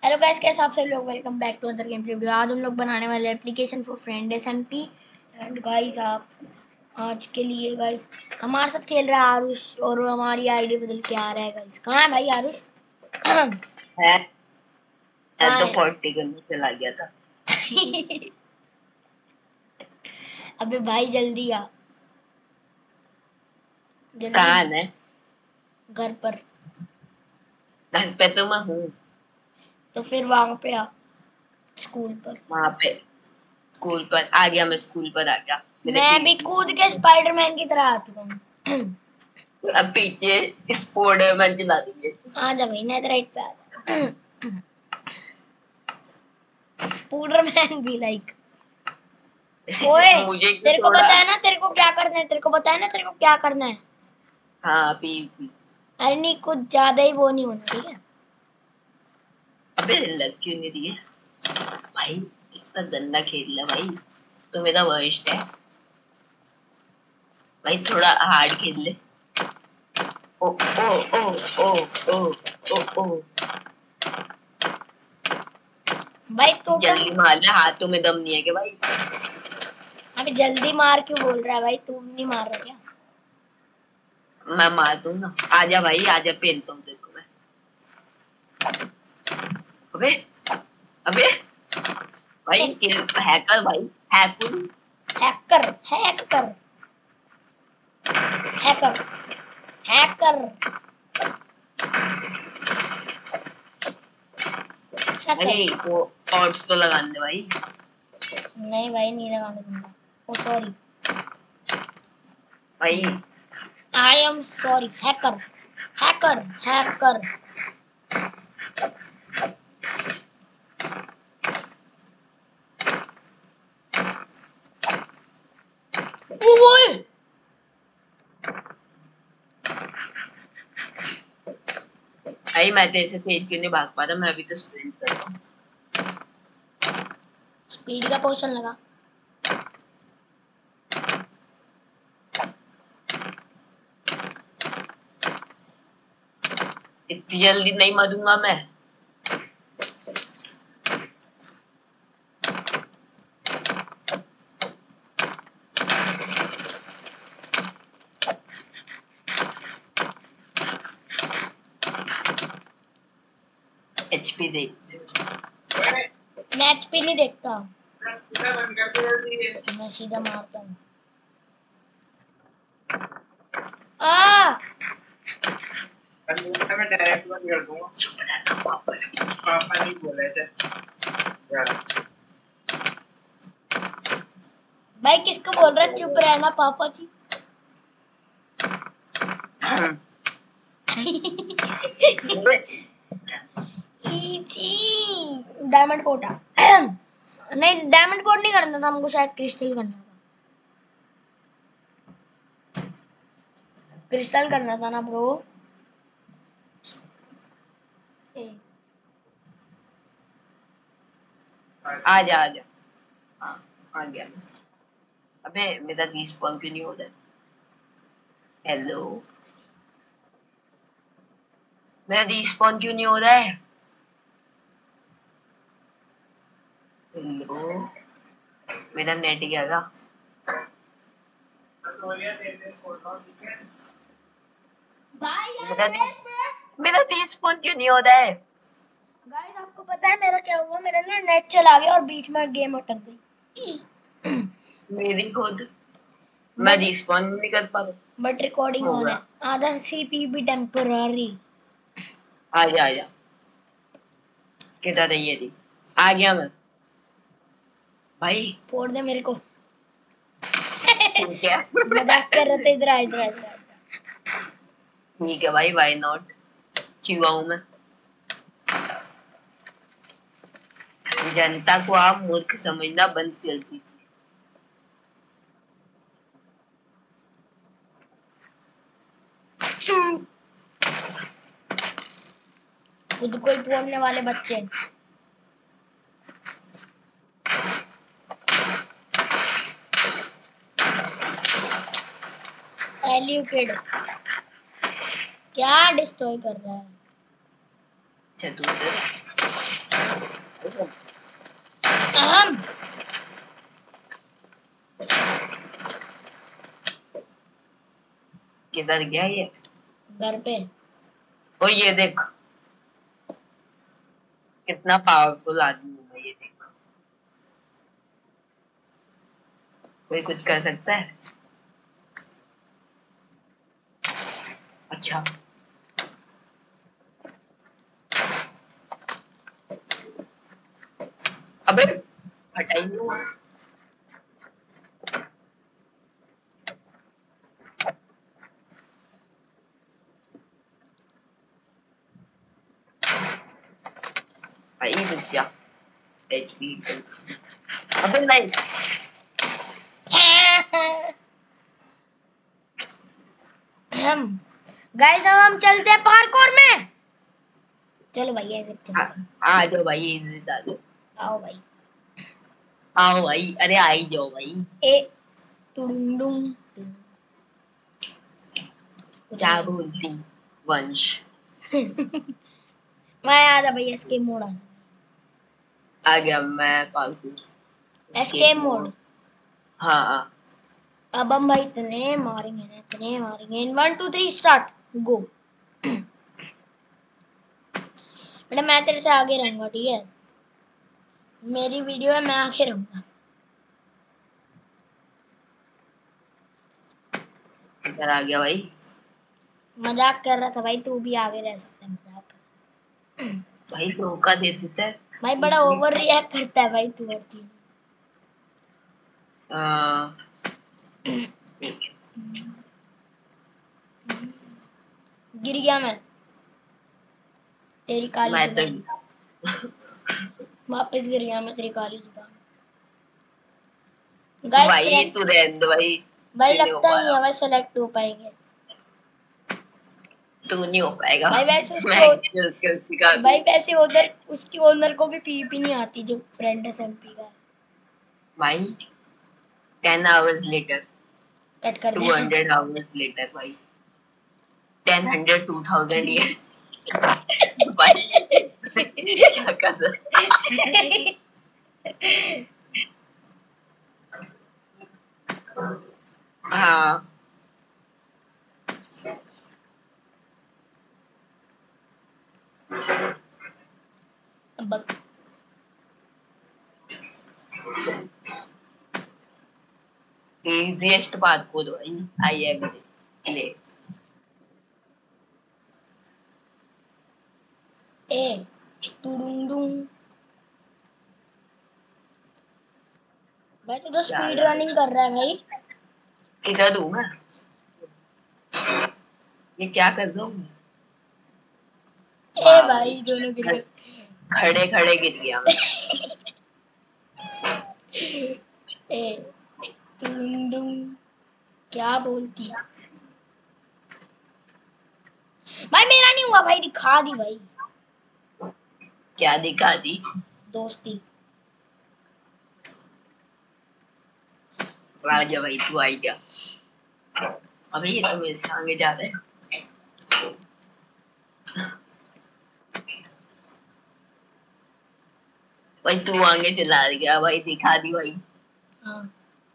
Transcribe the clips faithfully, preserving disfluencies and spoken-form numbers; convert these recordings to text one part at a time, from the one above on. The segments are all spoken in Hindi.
हेलो गाइस, कैसे आप सब लोग, welcome back to other game play video. आज हम लोग बनाने वाले application for friend SMP. And guys, आप आज के लिए गाइस हमारे साथ खेल रहा है आरुष, और हमारी आईडी बदल के आ रहा है। गाइस कहाँ है भाई आरुष? है कहाँ तो है? पॉलिटिकल में चला गया था। अबे भाई जल्दी आ, जल्दी। कहाँ है? घर पर। घर पे तो मैं हूँ। तो फिर वहां पे आ, स्कूल पर। वहां पे स्कूल पर आ गया, मैं स्कूल पर आ गया। मैं भी कूद के स्पाइडरमैन की तरह आ चुका हूँ। अब पीछे स्पाइडरमैन चला देंगे। आ जा भाई, नेदरराइट पे आ जा। स्पाइडरमैन भी लाइक। ओए, मुझे तेरे को थोड़ा। पता है ना तेरे को क्या करना है? तेरे को पता है ना तेरे को क्या करना है? हाँ पी, पी। अरे नहीं, कुछ ज्यादा ही वो नहीं होना, ठीक है? अबे लग क्यों नहीं दिए भाई? इतना गंदा खेल रहा भाई, तो मेरा वर्स्ट है भाई। थोड़ा हार्ड खेल ले। ओ ओ ओ ओ ओ ओ ओ भाई टोटम। जल्दी मार ले, हाथों में दम नहीं है क्या भाई? अबे जल्दी मार क्यों बोल रहा है भाई? तू नहीं मार रहा क्या? मैं मार दूंगा, आजा भाई आजा, पहनता हूँ तेरे को मैं। अबे अबे भाई, हैकर भाई, hacker hacker hacker hacker hacker hacker. भाई वो ऑट्स तो लगाने दे भाई। नहीं भाई, नहीं लगाने दूंगा। ओ सॉरी, भाई I am sorry. Hacker hacker hacker. ओए भाई मैं तेरे से तेज क्यों नहीं भाग पा रहा? मैं अभी तो स्प्रिंट कर रहा हूँ। स्पीड का पोशन लगा। इतनी जल्दी नहीं मरूंगा मैं। एचपी देख। मैं एचपी नहीं देखता, मैं सीधा मारता हूँ। आ मैं डायरेक्ट बंद कर दूंगा। पापा नहीं बोले थे भाई, किसको बोल रहा है चुप रहना पापा जी? डायमंड कोटा। नहीं, डायमंड कोड नहीं करना था हमको, शायद क्रिस्टल करना था। क्रिस्टल करना था ना ब्रो। आजा आजा। हाँ आ गया। अबे मेरा रिस्पॉन क्यों नहीं हो रहा? हेलो, मेरा रिस्पॉन क्यों नहीं हो रहा है? हेलो, मेरा नेट गया था। मेरा मेरा रिस्पॉन क्यों नहीं हो रहा है? गाइस, आपको पता है मेरा क्या हुआ? मेरा ना नेट चला गया और बीच में गेम अटक गई। मेरी खुद मैं रिस्पॉन नहीं कर पा रहा। बट रिकॉर्डिंग ऑन है। आधा सीपीयू भी टेम्पररी। आजा आजा, किधर है ये? आ गया मैं भाई। फोड़ दे मेरे को। ठीक है मजाक कर रहे थे। इधर आ, इधर आ, इधर आ। ठीक है भाई, व्हाई नॉट। क्यों आऊं मैं? जनता को आप मूर्ख समझना बंद कर दीजिए। खुद को ही फोड़ने वाले बच्चे। एलियो किड क्या डिस्ट्रॉय कर रहा है? अच्छा तू अहम किधर गया ये? घर पे। ओ ये देख कितना पावरफुल आदमी है ये देख। कोई कुछ कर सकता है? अच्छा अबे हटाई नहीं हुआ। भाई रुक जा। एचपी अबे नहीं। हम गाइस अब हम चलते हैं पार्कोर में। चलो भाई ऐसे आ, चलते आ जाओ भाई इज्जत आ जाओ। आओ भाई। आओ भाई अरे आ ही जाओ भाई। ए टुडुम डुम क्या बोलती वंश। मैं आ जा भाई एस्केप मोड। आ गया मैं पालतू। Escape mode. हाँ हाँ अब हम भाई इतने मारेंगे ना इतने मारेंगे। In one two three start go. बेटा मैं तेरे से आगे रहूंगा ठीक है। मेरी वीडियो है मैं आगे रहूंगा। इधर आ गया भाई। मजाक कर रहा था भाई तू भी आगे रह सकता है मजाक कर। भाई धोखा दे देता है। भाई बड़ा ओवर रिएक्ट करता है भाई तू और तीन। आ, गिर गया मैं तेरी काली मैं तो जुबान। वापस गिर गया मैं तेरी काली जुबान। गाइस भाई फ्रेंड तू रहने दे भाई। भाई तू नहीं हो लगता नहीं पाया। है भाई सेलेक्ट हो पाएंगे। तू नहीं हो पाएगा। भाई वैसे उसकी मैं ओ, स्किल स्किल सिखा दूं। भाई वैसे उधर उसकी ओनर को भी पीपी नहीं आती जो फ्रेंड है एमपी का। भाई टेन आवर्स लेटर कट कर टू दे। हंड्रेड आवर्स लेटर भाई ten hundred two thousand years. भाई क्या कर रहा हाँ बक इजीएस्ट बात को दो भाई। आई एम ले ए टुडुंडुंग। भाई तू तो क्या स्पीड यार रनिंग कर रहा है भाई। किधर हूँ मैं? ये क्या कर रहा हूँ? ए वाह भाई भाई दोनों गिर गए। खड़े खड़े गिर गया मैं। ए टुडुंडुंग क्या बोलती है भाई। मेरा नहीं हुआ भाई दिखा दी भाई क्या दिखा दी? दोस्ती। आ जा भाई तू आई जा। अबे ये तो मेरे से आगे जा रहे हैं। भाई तू आगे चला गया भाई दिखा दी भाई। हाँ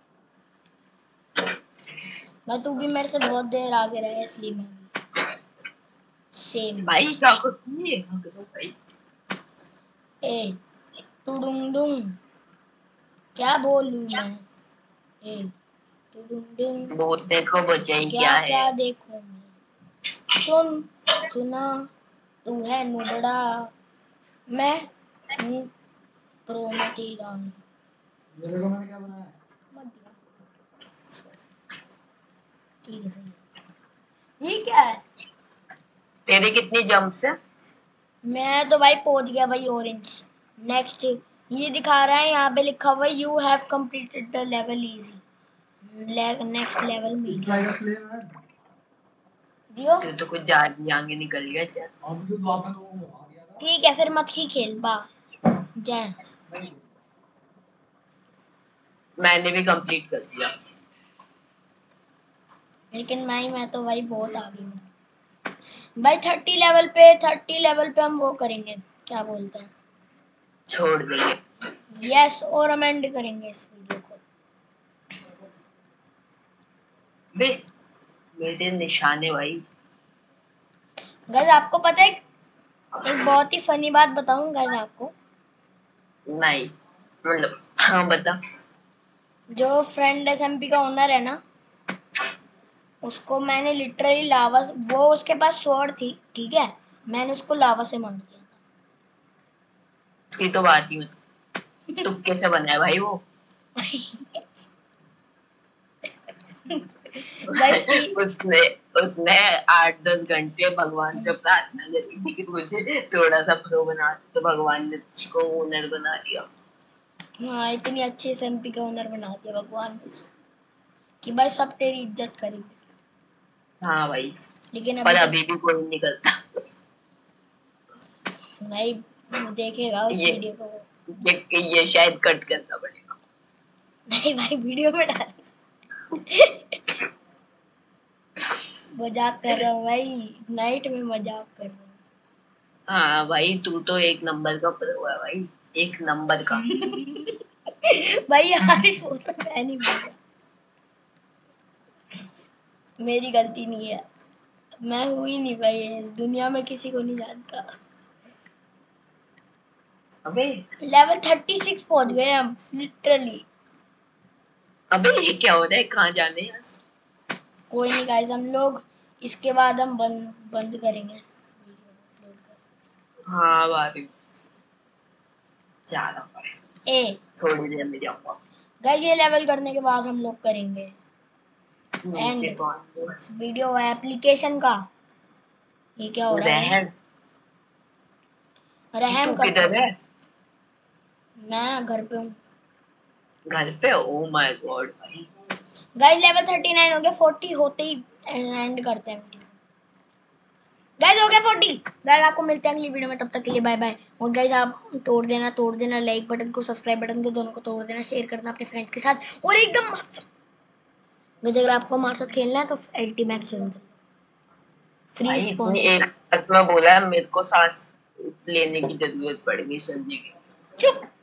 भाई तू भी मेरे से बहुत देर आगे रहा है इसलिए मैं भी सेम। भाई क्या करती है भाई? ए टुडुंडुंग क्या बोलूं मैं। ए टुडुंडुंग बोलने को बचाई क्या क्या क्या है? देखूं मैं। सुन सुना तू है नुबड़ा मैं हूँ प्रो में तेरा हूँ। ये देखो मैंने क्या बनाया मत दिखा। ठीक है सही है। ये क्या है? तेरे कितनी जंप्स है? मैं तो भाई पहुंच गया भाई ऑरेंज। नेक्स्ट ये दिखा रहा है यहाँ पे लिखा हुआ है you have completed the level easy. Next level में दियो। तू तो कुछ ज्यादा आगे निकल गया चल। ठीक है फिर मत ही खेल बा जय। मैंने भी कंप्लीट कर दिया। लेकिन मैं ही मैं तो भाई बहुत आगे हूँ भाई। थर्टी लेवल पे थर्टी लेवल पे हम वो करेंगे क्या बोलते हैं छोड़ देंगे। यस, और हम एंड करेंगे इस वीडियो को। बे मेरे निशाने भाई। गाइस आपको पता है एक बहुत ही फनी बात बताऊं गाइस आपको। नहीं मतलब हाँ बता। जो फ्रेंड एसएमपी का ओनर है ना, उसको मैंने लिटरली लावा, वो उसके पास स्वॉर्ड थी, ठीक है, मैंने उसको लावा से मार दिया उसकी तो बात ही होती। तुक्के से बना है भाई वो। गाइस उसने उसने आठ दस घंटे भगवान से प्रार्थना करी थी कि मुझे थोड़ा सा प्रो बना दे, तो भगवान ने उसको ओनर बना दिया। हाँ, इतनी अच्छी एसएमपी का ओनर बना दिया भगवान ने कि भाई सब तेरी इज्जत करेंगे। हाँ भाई, लेकिन पर अभी तक अभी भी कोई नहीं निकलता। भाई देखेगा उस ये वीडियो को। ये ये शायद कट करना पड़ेगा। नहीं भाई, वीडियो में डाल। मजाक कर रहा हूँ भाई, नाइट में मजाक कर रहा हूँ। हाँ भाई, तू तो एक नंबर का प्रो है भाई, एक नंबर का। भाई यार इस वो तो मैं नहीं बोला, मेरी गलती नहीं है, मैं हुई नहीं भाई, इस दुनिया में किसी को नहीं जानता। अबे लेवल थर्टी सिक्स पहुंच गए हम लिटरली। अबे ये क्या हो रहा है, कहाँ जाने हैं? कोई नहीं गाइस, हम लोग इसके बाद हम बंद बंद करेंगे। हाँ भाई जा रहा हूँ, ए थोड़ी देर में जाऊंगा। गाइस ये लेवल करने के बाद हम लोग करेंगे नीचे एंड तो आऊंगा। वीडियो एप्लीकेशन का। ये क्या हो रहा है भाई? रहन रहम तू कब किधर तक? है? मैं घर पे हूँ घर पे? ओ माय गॉड भाई। गाइस। लेवल थर्टी नाइन हो गया, फोर्टी होते ही एंड करते हैं वीडियो। गाइस हो गया फोर्टी। गाइस आपको मिलते हैं अगली वीडियो में, तब तक के लिए बाय बाय। और गाइस आप तोड़ देना तोड़ देना लाइक बटन को, सब्सक्राइब बटन को, दोनों को तोड़ देना, शेयर करना अपने फ्रेंड्स के साथ, और एकदम मस्त। अगर आपको हमारे साथ खेलना है तो अल्टीमैक्स ज्वाइन कर लो, फ्री भाई स्पॉन इतनी से। एक बस में बोला है, मेरे को सांस लेने की जरूरत पड़ गई सर्दी की। चुप।